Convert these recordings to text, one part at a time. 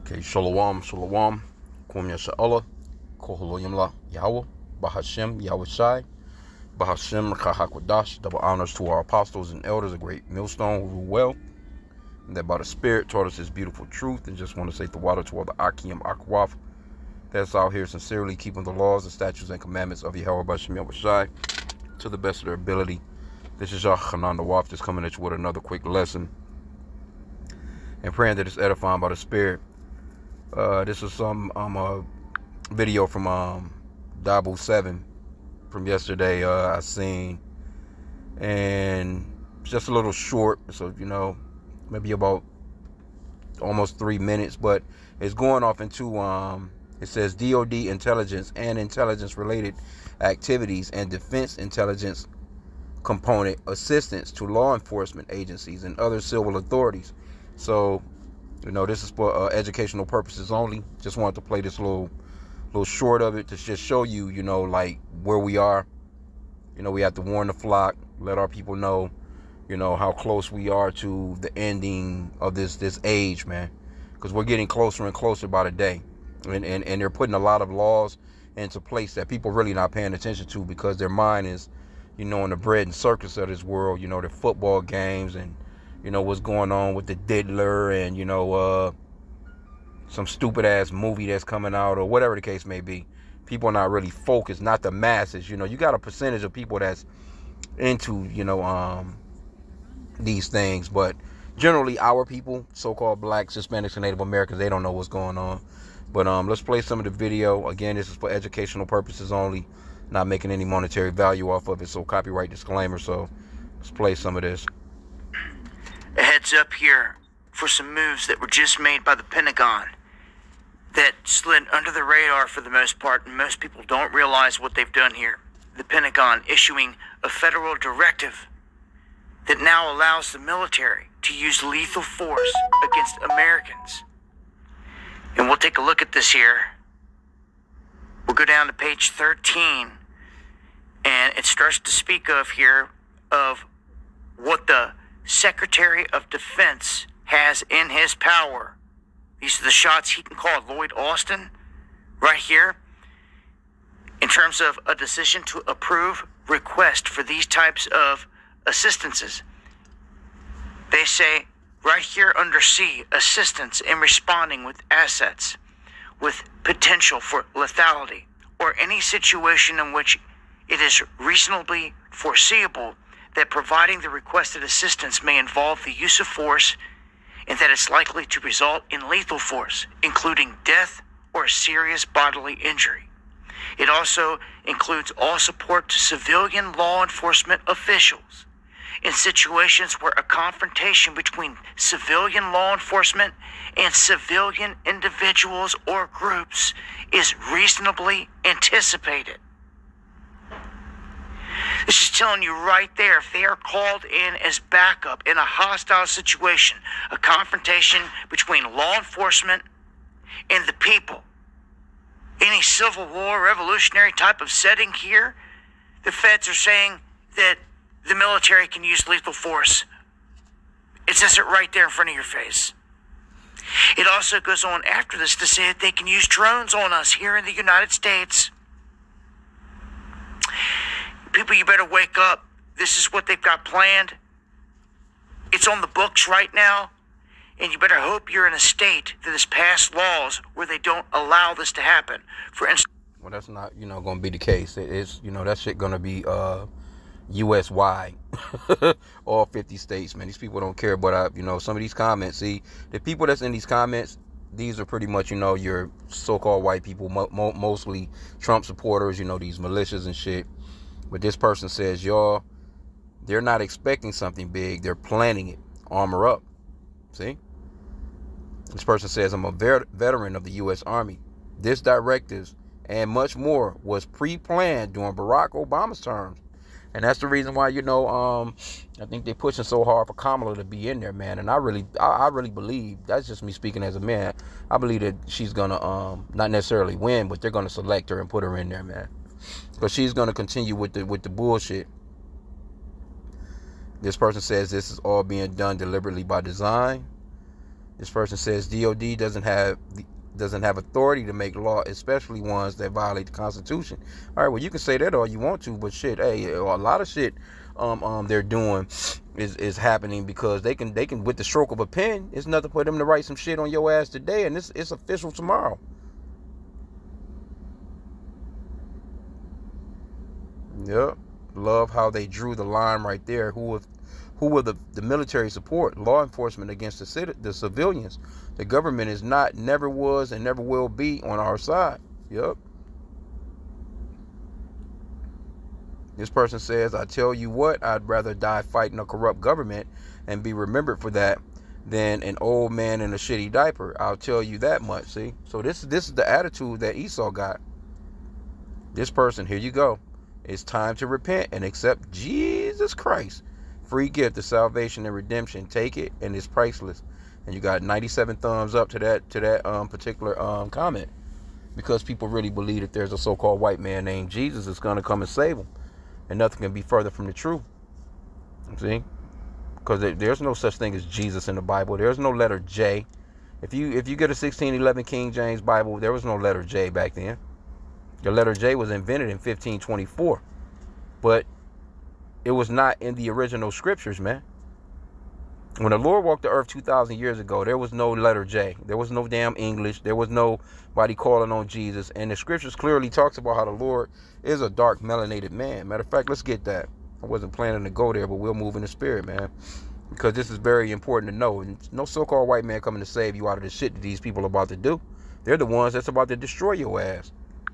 Okay, Shalom, Shalom, Kum Yasha'Allah, Koholoyimla, Yahweh, Bahashem, Yahweh Shai, Bahashem, Kahakwadash, double honors to our apostles and elders, a great millstone who rule well, and that by the Spirit taught us his beautiful truth, and just want to say the water to all the Akim Akwaf that's out here sincerely keeping the laws, the statutes, and commandments of Yahweh Bahashem, Yahweh Shai, to the best of their ability. This is Yah Hanan the Waf, just coming at you with another quick lesson, and praying that it's edifying by the Spirit. This is some a video from Dabu 7 from yesterday I seen, and it's just a little short, so maybe about almost 3 minutes, but it's going off into it says DoD intelligence and intelligence related activities and defense intelligence component assistance to law enforcement agencies and other civil authorities. So this is for educational purposes only. Just wanted to play this little short of it to just show you, like where we are. We have to warn the flock, let our people know, how close we are to the ending of this age, man. Because we're getting closer and closer by the day. And they're putting a lot of laws into place that people really not paying attention to because their mind is, in the bread and circus of this world, their football games and what's going on with the diddler and, some stupid ass movie that's coming out or whatever the case may be. People are not really focused, not the masses. You got a percentage of people that's into, these things. But generally our people, so-called blacks, Hispanics, and Native Americans, they don't know what's going on. But let's play some of the video. Again, this is for educational purposes only, not making any monetary value off of it. So copyright disclaimer. So let's play some of this. A heads up here for some moves that were just made by the Pentagon that slid under the radar for the most part, and most people don't realize what they've done here. The Pentagon issuing a federal directive that now allows the military to use lethal force against Americans. And we'll take a look at this here. We'll go down to page 13, and it starts to speak of here of what the Secretary of Defense has in his power. These are the shots he can call Lloyd Austin right here in terms of a decision to approve request for these types of assistances. They say right here under C, assistance in responding with assets with potential for lethality or any situation in which it is reasonably foreseeable that providing the requested assistance may involve the use of force and that it's likely to result in lethal force, including death or serious bodily injury. It also includes all support to civilian law enforcement officials in situations where a confrontation between civilian law enforcement and civilian individuals or groups is reasonably anticipated. This is telling you right there, if they are called in as backup in a hostile situation, a confrontation between law enforcement and the people, any Civil War, revolutionary type of setting here, the feds are saying that the military can use lethal force. It says it right there in front of your face. It also goes on after this to say that they can use drones on us here in the United States. People, you better wake up. This is what they've got planned. It's on the books right now. And you better hope you're in a state that has passed laws where they don't allow this to happen. For instance, well, that's not, going to be the case. It's, that shit going to be U.S. wide. All 50 states, man. These people don't care. But, some of these comments, see, the people that's in these comments, these are pretty much, your so-called white people, mostly Trump supporters, these militias and shit. But this person says, y'all, they're not expecting something big. They're planning it. Armor up. See? This person says, I'm a veteran of the U.S. Army. This directive and much more was pre-planned during Barack Obama's terms. And that's the reason why, I think they're pushing so hard for Kamala to be in there, man. And I really believe, that's just me speaking as a man, I believe that she's going to not necessarily win, but they're going to select her and put her in there, man. Because she's going to continue with the bullshit. This person says this is all being done deliberately by design. This person says DOD doesn't have authority to make law, especially ones that violate the Constitution. All right, well, you can say that all you want to, but shit, hey, a lot of shit they're doing is happening because they can with the stroke of a pen. It's nothing for them to write some shit on your ass today, and it's official tomorrow. Yep. Love how they drew the line right there. Who will the military support? Law enforcement against the civilians. The government is not, never was, and never will be on our side. Yep. This person says, I tell you what, I'd rather die fighting a corrupt government and be remembered for that than an old man in a shitty diaper. I'll tell you that much. See? So this is the attitude that Esau got. This person, here you go. It's time to repent and accept Jesus Christ. Free gift of salvation and redemption. Take it, and it's priceless. And you got 97 thumbs up to that particular comment, because people really believe that there's a so-called white man named Jesus that's going to come and save them, and nothing can be further from the truth. See, because there's no such thing as Jesus in the Bible. There's no letter J. If you get a 1611 King James Bible, there was no letter J back then. The letter J was invented in 1524, but it was not in the original scriptures, man. When the Lord walked the earth 2,000 years ago, there was no letter J. There was no damn English. There was nobody calling on Jesus. And the scriptures clearly talks about how the Lord is a dark, melanated man. Matter of fact, let's get that. I wasn't planning to go there, but we'll move in the spirit, man. Because this is very important to know. And no so-called white man coming to save you out of the shit that these people are about to do. They're the ones that's about to destroy your ass.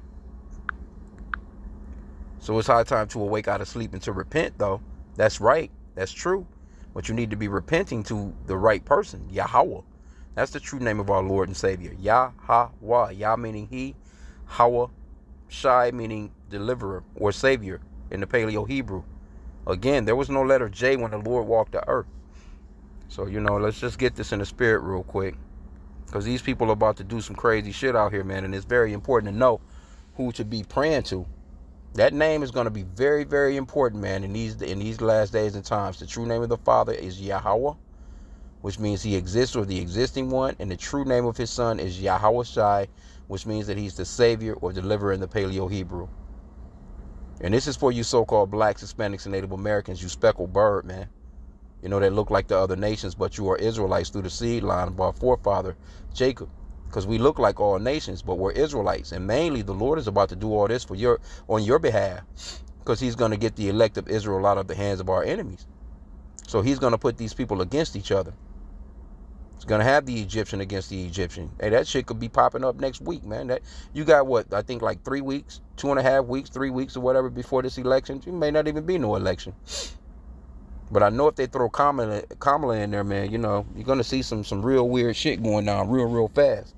So it's high time to awake out of sleep and to repent, though. That's right. That's true. But you need to be repenting to the right person, Yahweh. That's the true name of our Lord and Savior. Yahweh. Yah meaning he. Hawa. Shai meaning deliverer or savior in the Paleo Hebrew. Again, there was no letter J when the Lord walked the earth. So, let's just get this in the spirit real quick. Because these people are about to do some crazy shit out here, man. And it's very important to know who to be praying to. That name is going to be very, very important, man, in these last days and times. The true name of the Father is Yahweh, which means he exists, or the existing one. And the true name of his son is Yahweh Shai, which means that he's the savior or deliverer in the Paleo Hebrew. And this is for you so-called blacks, Hispanics, and Native Americans, you speckled bird, man. That look like the other nations, but you are Israelites through the seed line of our forefather, Jacob. Because we look like all nations, but we're Israelites. And mainly the Lord is about to do all this on your behalf. Because he's going to get the elect of Israel out of the hands of our enemies. So he's going to put these people against each other. He's going to have the Egyptian against the Egyptian. Hey, that shit could be popping up next week, man. You got what? I think like 3 weeks, 2.5 weeks, 3 weeks or whatever before this election. You may not even be no election. But I know if they throw Kamala in there, man, you're going to see some real weird shit going down real fast.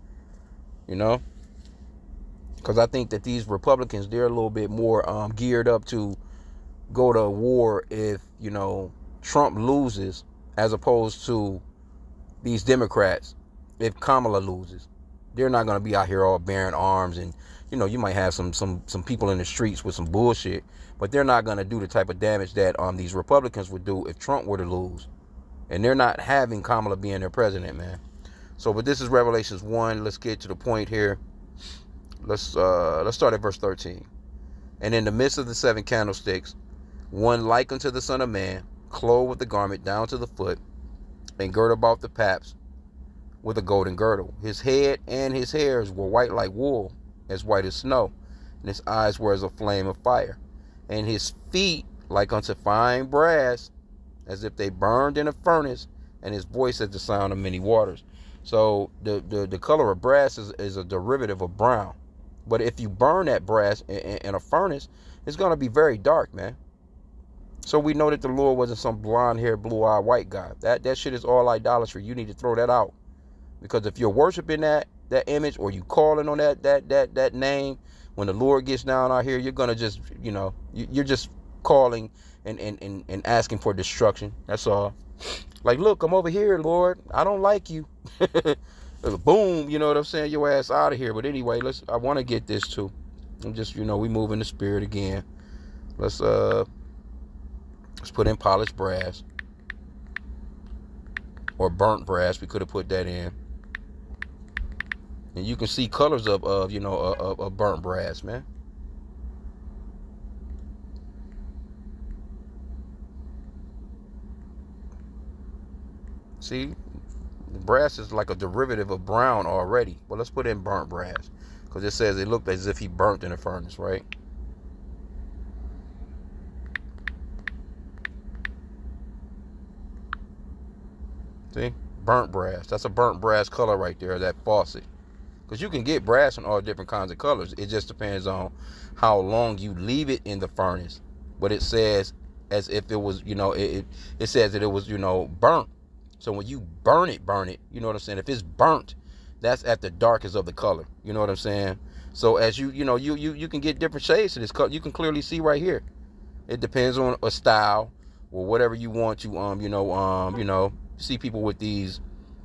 Because I think that these Republicans, they're a little bit more geared up to go to war if, Trump loses, as opposed to these Democrats if Kamala loses. They're not going to be out here all bearing arms, and, you might have some people in the streets with some bullshit, but they're not going to do the type of damage that these Republicans would do if Trump were to lose. And they're not having Kamala being their president, man. So, but this is Revelations 1. Let's get to the point here. Let's start at verse 13. And in the midst of the 7 candlesticks, one like unto the Son of Man, clothed with the garment down to the foot, and girt about the paps with a golden girdle. His head and his hairs were white like wool, as white as snow, and his eyes were as a flame of fire, and his feet like unto fine brass, as if they burned in a furnace, and his voice as the sound of many waters. So the color of brass is a derivative of brown. But if you burn that brass in a furnace, it's going to be very dark, man. So we know that the Lord wasn't some blonde-haired, blue-eyed white guy. That shit is all idolatry. You need to throw that out. Because if you're worshiping that image, or you calling on that name, when the Lord gets down out here, you're going to just, you're just calling and asking for destruction. That's all. Like, look, I'm over here, Lord. I don't like you. Boom, you know what I'm saying? Your ass out of here. But anyway, I want to get this too. I'm just, we move in the spirit again. Let's put in polished brass. Or burnt brass. We could have put that in. And you can see colors of you know, of burnt brass, man. See, brass is like a derivative of brown already. Well, let's put in burnt brass, because it says it looked as if he burnt in a furnace, right? See, burnt brass. That's a burnt brass color right there, that faucet. Because you can get brass in all different kinds of colors. It just depends on how long you leave it in the furnace. But it says as if it was, you know, it says that it was, you know, burnt. So when you burn it, you know what I'm saying? If it's burnt, that's at the darkest of the color. You know what I'm saying? So as you know, you can get different shades to this color. You can clearly see right here. It depends on a style or whatever you want to, you know, see people with these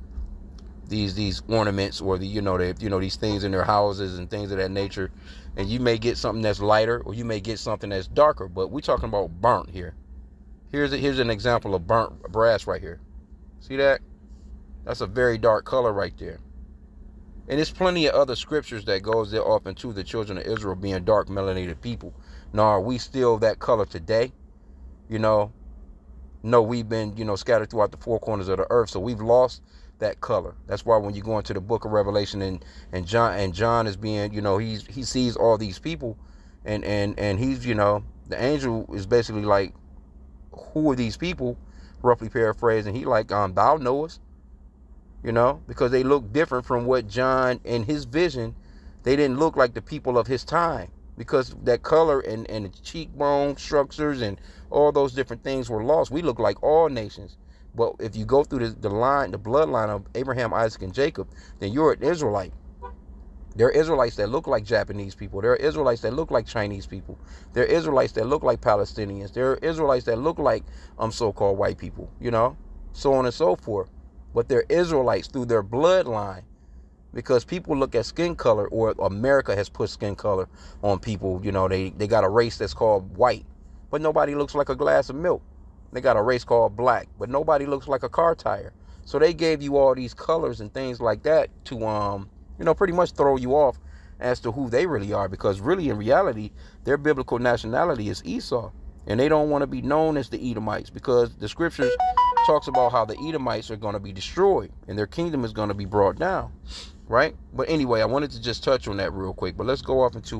ornaments or these things in their houses and things of that nature, and you may get something that's lighter or you may get something that's darker, but we're talking about burnt here. Here's an example of burnt brass right here. See that? That's a very dark color right there. And there's plenty of other scriptures that goes there off into the children of Israel being dark melanated people. Now, are we still that color today? You know, no, we've been, you know, scattered throughout the four corners of the earth, so we've lost that color. That's why when you go into the book of Revelation and John is being, you know, he sees all these people, and he's, you know, the angel is basically like, who are these people, roughly paraphrasing. He like, thou knowest, you know, because they look different from what John in his vision, they didn't look like the people of his time, because that color and the cheekbone structures and all those different things were lost. We look like all nations. But if you go through the bloodline of Abraham, Isaac, and Jacob, then you're an Israelite. There are Israelites that look like Japanese people. There are Israelites that look like Chinese people. There are Israelites that look like Palestinians. There are Israelites that look like so-called white people, you know, so on and so forth. But they're Israelites through their bloodline, because people look at skin color, or America has put skin color on people. You know, they got a race that's called white, but nobody looks like a glass of milk. They got a race called black, but nobody looks like a car tire. So they gave you all these colors and things like that to, you know, pretty much throw you off as to who they really are. Because really, in reality, their biblical nationality is Esau. And they don't want to be known as the Edomites, because the scriptures talks about how the Edomites are going to be destroyed and their kingdom is going to be brought down. Right? But anyway, I wanted to just touch on that real quick. But let's go off into,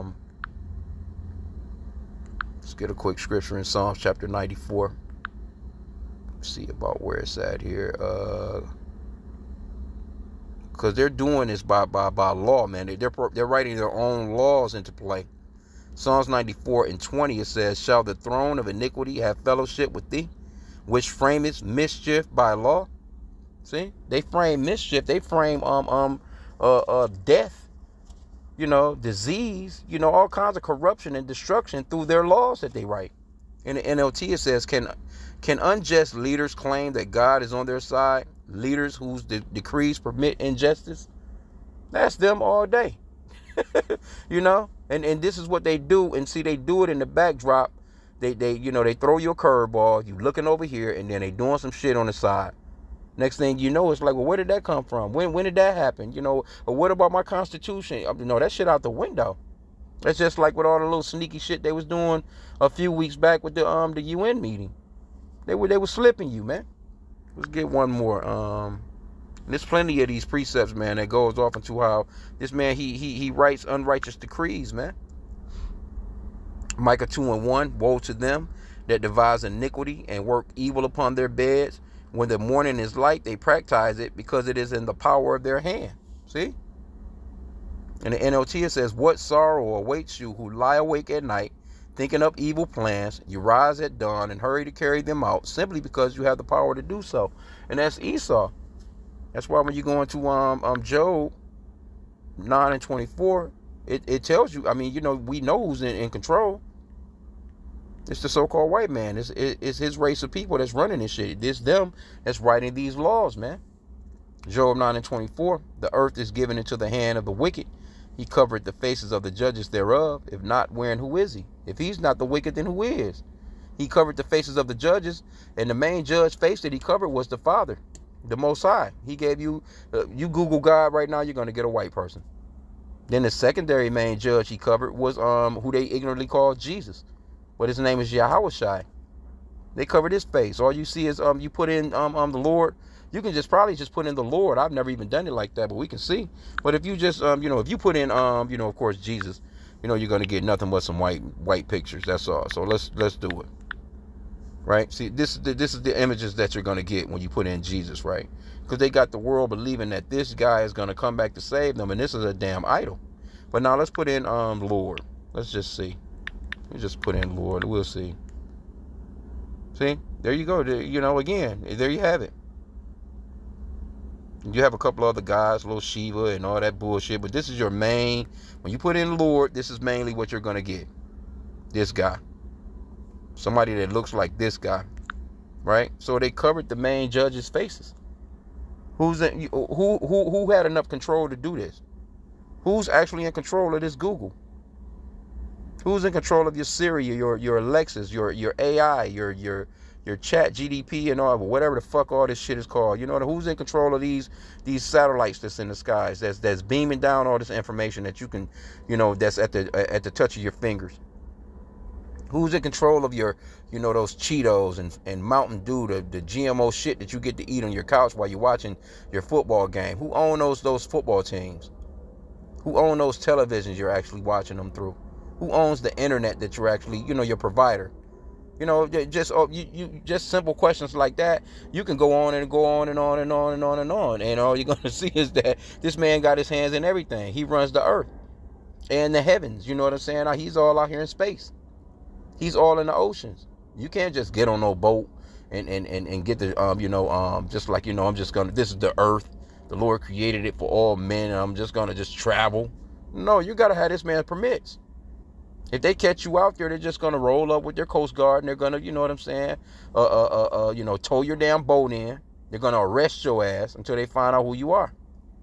let's get a quick scripture in Psalms chapter 94. See about where it's at here, because they're doing this by law, man. They're writing their own laws into play. Psalms 94:20, it says, "Shall the throne of iniquity have fellowship with thee, which framest mischief by law?" See, they frame mischief. They frame death, you know, disease, you know, all kinds of corruption and destruction through their laws that they write. In the NLT, it says, Can unjust leaders claim that God is on their side? Leaders whose decrees permit injustice? That's them all day. You know? And this is what they do. And see, they do it in the backdrop. They throw you a curveball. You looking over here, and then they doing some shit on the side. Next thing you know, it's like, well, where did that come from? When did that happen? You know, or what about my Constitution? You know, that shit out the window. That's just like with all the little sneaky shit they was doing a few weeks back with the UN meeting. They were slipping you, man. Let's get one more. There's plenty of these precepts, man, that goes off into how this man he writes unrighteous decrees, man. Micah 2:1, woe to them that devise iniquity and work evil upon their beds. When the morning is light, they practice it, because it is in the power of their hand. See? In the NLT, it says, what sorrow awaits you who lie awake at night, thinking up evil plans. You rise at dawn and hurry to carry them out, simply because you have the power to do so. And that's Esau. That's why when you go into Job 9:24, it tells you, I mean, you know, we know who's in control. It's the so-called white man. It's his race of people that's running this shit. It's them that's writing these laws, man. Job 9:24, the earth is given into the hand of the wicked. He covered the faces of the judges thereof. If not, wherein who is he? If he's not the wicked, then who is? He covered the faces of the judges, and the main judge face that he covered was the Father. The Most High. He gave you, you Google God right now, you're going to get a white person. Then the secondary main judge he covered was who they ignorantly called Jesus. But his name is Yahushai. They covered his face. All you see is you put in the Lord. You can just probably just put in the Lord. I've never even done it like that, but we can see. But if you just if you put in of course Jesus, you're gonna get nothing but some white pictures. That's all. So let's do it. Right? See, this is the images that you're gonna get when you put in Jesus, right? Because they got the world believing that this guy is gonna come back to save them, and this is a damn idol. But now let's put in Lord. Let's just see. We just put in Lord. We'll see. See, there you go. Again, there you have it. You have a couple other guys, little Shiva and all that bullshit, but this is your main. When you put in Lord, this is mainly what you're gonna get. This guy, somebody that looks like this guy, right? So they covered the main judges' faces. Who had enough control to do this? Who's actually in control of this Google? Who's in control of your Siri, your Alexas, your AI, your Chat GDP and all, whatever the fuck all this shit is called? Who's in control of these satellites that's in the skies, that's beaming down all this information that you can, that's at the touch of your fingers? Who's in control of your, those Cheetos and Mountain Dew, the GMO shit that you get to eat on your couch while you're watching your football game? Who own those football teams? Who own those televisions you're actually watching them through? Who owns the internet that you're actually, your provider? Just simple questions like that. You can go on and go on and on and on and on and on. And all you're going to see is that this man got his hands in everything. He runs the earth and the heavens. You know what I'm saying? He's all out here in space. He's all in the oceans. You can't just get on no boat and get the, just like, I'm just going to, this is the earth. The Lord created it for all men. And I'm just going to just travel. No, you got to have this man permits. If they catch you out there, they're just going to roll up with their Coast Guard and they're going to, you know what I'm saying, tow your damn boat in. They're going to arrest your ass until they find out who you are.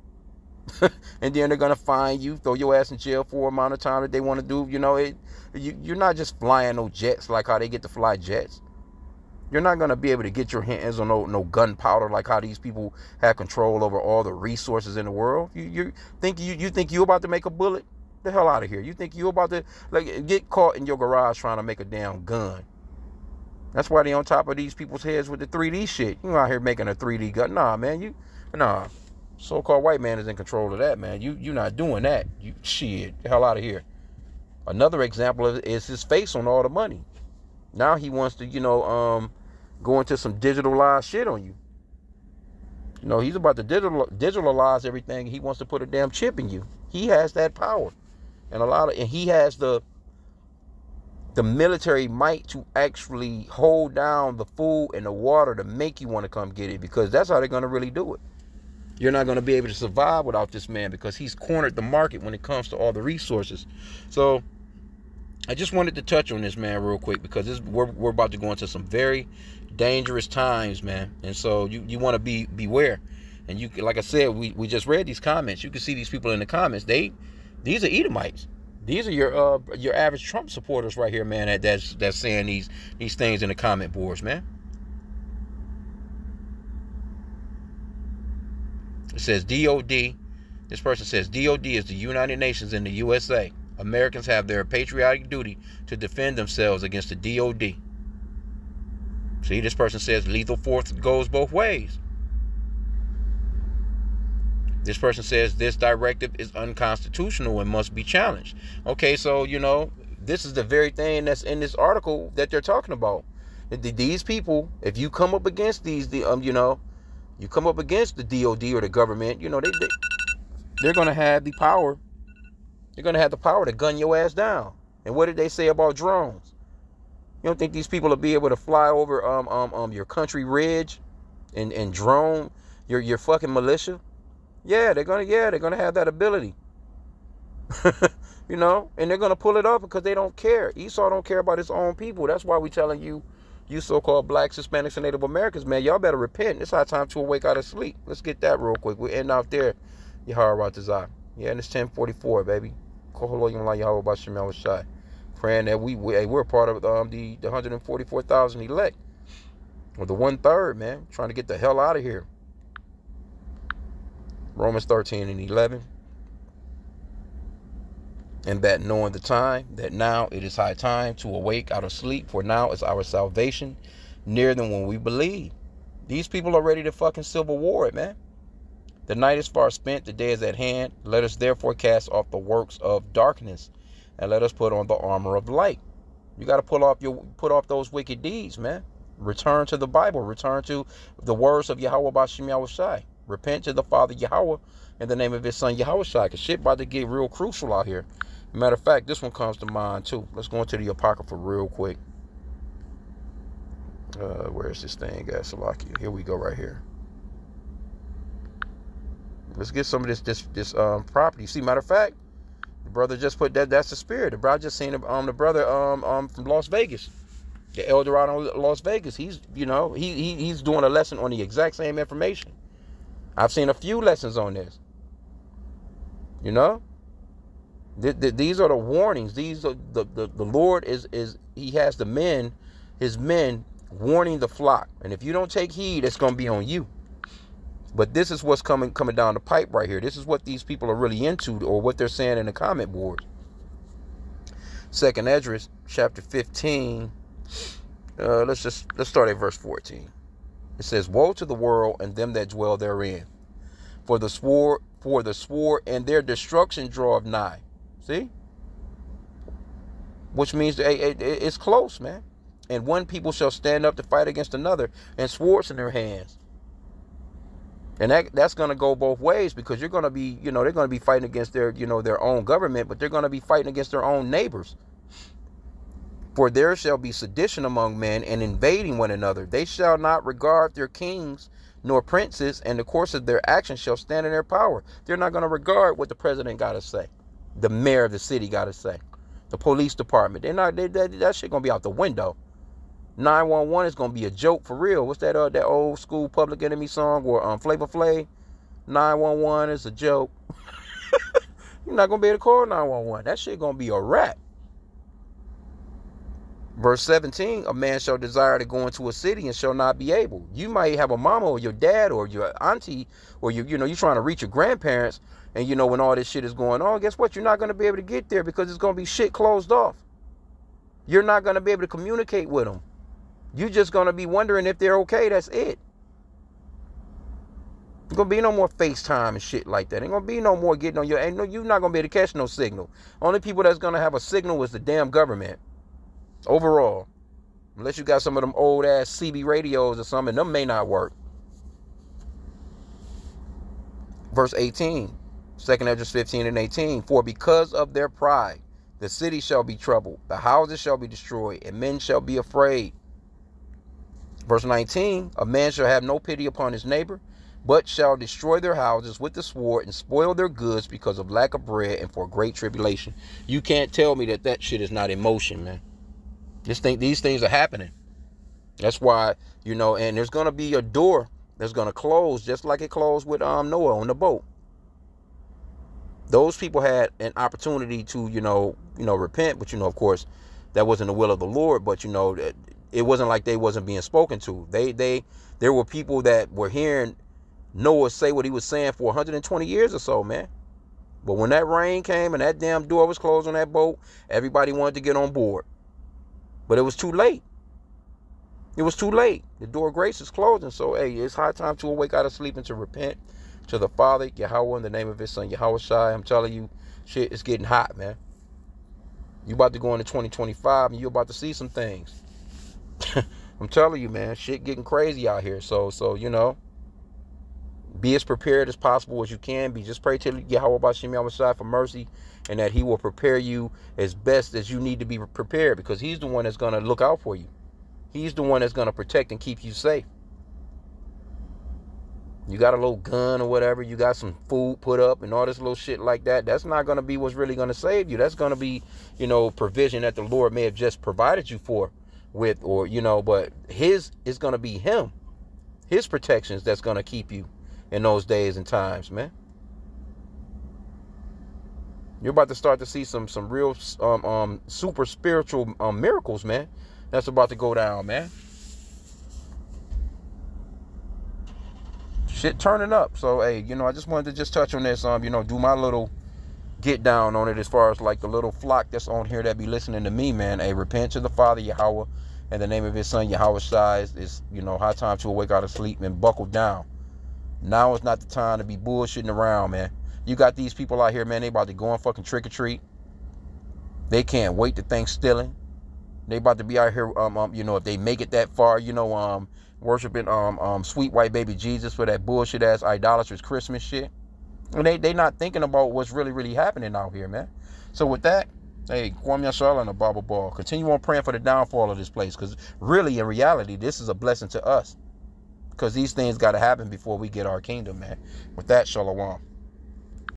And then they're going to fine you, throw your ass in jail for an amount of time that they want to do. You're not just flying no jets like how they get to fly jets. You're not going to be able to get your hands on no gunpowder like how these people have control over all the resources in the world. You think you're about to make a bullet? The hell out of here. You think you're about to get caught in your garage trying to make a damn gun? That's why they on top of these people's heads with the 3D shit. You out here making a 3D gun. Nah, man, so-called white man is in control of that, man. You're not doing that. Shit, the hell out of here. Another example is his face on all the money. Now he wants to, go into some digitalized shit on you. He's about to digitalize everything. He wants to put a damn chip in you. He has that power. And he has the military might to actually hold down the food and the water to make you want to come get it, because that's how they're going to really do it. You're not going to be able to survive without this man, because he's cornered the market when it comes to all the resources. So I just wanted to touch on this, man, real quick, because we're about to go into some very dangerous times, man. And so you want to beware. And you, like I said, we just read these comments. You can see these people in the comments. These are Edomites. These are your average Trump supporters right here, man. That's saying these things in the comment boards, man. It says DOD. This person says DOD is the United Nations in the USA. Americans have their patriotic duty to defend themselves against the DOD. See, this person says lethal force goes both ways. This person says this directive is unconstitutional and must be challenged. Okay, so, this is the very thing that's in this article that they're talking about. These people, if you come up against you come up against the DOD or the government, they're going to have the power. They're going to have the power to gun your ass down. And what did they say about drones? You don't think these people will be able to fly over your country ridge and drone your fucking militia? Yeah, they're gonna have that ability. And they're gonna pull it off because they don't care. Esau don't care about his own people. That's why we telling you so-called blacks, Hispanics, and Native Americans, man, y'all better repent. It's our time to awake out of sleep. Let's get that real quick. We'll end out there. Yahweh. Yeah, and it's 10:44, baby. Praying that we're part of the 144,000 elect, or the 1/3, man. Trying to get the hell out of here. Romans 13 and 11. And that knowing the time, that now it is high time to awake out of sleep, for now is our salvation nearer than when we believe. These people are ready to fucking civil war it, man. The night is far spent, the day is at hand. Let us therefore cast off the works of darkness, and let us put on the armor of light. You got to put off those wicked deeds, man. Return to the Bible. Return to the words of Yahweh Bashim Yahushai. Repent to the Father Yahweh in the name of his son Yahushai, because shit about to get real crucial out here. Matter of fact, this one comes to mind too. Let's go into the Apocrypha real quick. Where's this thing at, Salakia? Here we go, right here. Let's get some of this property. See, matter of fact, the brother just put that's the spirit. The brother just seen the brother from Las Vegas, the El Dorado Las Vegas. He's he's doing a lesson on the exact same information. I've seen a few lessons on this. You know. These are the warnings. These are the Lord is he has his men warning the flock. And if you don't take heed, it's going to be on you. But this is what's coming down the pipe right here. This is what these people are really into, or what they're saying in the comment boards. 2nd Esdras chapter 15. Let's start at verse 14. It says, "Woe to the world and them that dwell therein, for the sword and their destruction draweth nigh." See? Which means it's close, man. And one people shall stand up to fight against another, and swords in their hands. And that's going to go both ways, because you're going to be, they're going to be fighting against their own government, but they're going to be fighting against their own neighbors. "For there shall be sedition among men, and invading one another. They shall not regard their kings nor princes, and the course of their actions shall stand in their power." They're not going to regard what the president got to say, the mayor of the city got to say, the police department. That shit going to be out the window. 911 is going to be a joke for real. What's that old school Public Enemy song or Flavor Flav? 911 is a joke. You're not going to be able to call 911. That shit going to be a wrap. Verse 17, "A man shall desire to go into a city and shall not be able." You might have a mama or your dad or your auntie, or you're trying to reach your grandparents, and when all this shit is going on, guess what? You're not going to be able to get there, because it's going to be shit closed off. You're not going to be able to communicate with them. You're just going to be wondering if they're okay. That's it. There's going to be no more FaceTime and shit like that. Ain't going to be no more getting on your... You're not going to be able to catch no signal. Only people that's going to have a signal is the damn government. Overall. Unless you got some of them old ass CB radios or something, them may not work. Verse 18. 2nd Esdras 15 and 18. "For because of their pride, the city shall be troubled, the houses shall be destroyed, and men shall be afraid." Verse 19. "A man shall have no pity upon his neighbor, but shall destroy their houses with the sword, and spoil their goods because of lack of bread and for great tribulation." You can't tell me that shit is not in motion, man. These things are happening. That's why, and there's going to be a door that's going to close, just like it closed with Noah on the boat. Those people had an opportunity to, repent, but, of course, that wasn't the will of the Lord. But, it wasn't like they wasn't being spoken to. There were people that were hearing Noah say what he was saying for 120 years or so, man. But when that rain came and that damn door was closed on that boat, everybody wanted to get on board. But it was too late. It was too late. The door of grace is closing. So, hey, it's high time to awake out of sleep and to repent to the Father, Yahweh, in the name of his son, Yahushai. I'm telling you, shit is getting hot, man. You about to go into 2025 and you're about to see some things. I'm telling you, man, shit getting crazy out here. So, be as prepared as possible as you can be. Just pray to Yahweh Bashim Yahushai for mercy, and that he will prepare you as best as you need to be prepared, because he's the one that's going to look out for you. He's the one that's going to protect and keep you safe. You got a little gun or whatever, you got some food put up and all this little shit like that. That's not going to be what's really going to save you. That's going to be, provision that the Lord may have just provided you with, but his is going to be him. His protections that's going to keep you in those days and times, man. You're about to start to see some real super spiritual miracles, man. That's about to go down, man. shit turning up. So, hey, you know, I just wanted to just touch on this, you know, do my little get down on it as far as like the little flock that's on here that be listening to me, man. Hey, repent to the Father Yahweh in the name of his son Yahweh Shai. It's, you know, high time to awake out of sleep and buckle down. Now is not the time to be bullshitting around, man. You got these people out here, man, they about to go and fucking trick or treat. They can't wait to think stealing. They about to be out here, you know, if they make it that far, you know, worshiping sweet white baby Jesus for that bullshit ass idolatrous Christmas shit. And they not thinking about what's really happening out here, man. So with that, hey, Kwame Yashala and the Bible Ball, continue on praying for the downfall of this place, because really, in reality, this is a blessing to us, because these things got to happen before we get our kingdom, man. With that, Shalom.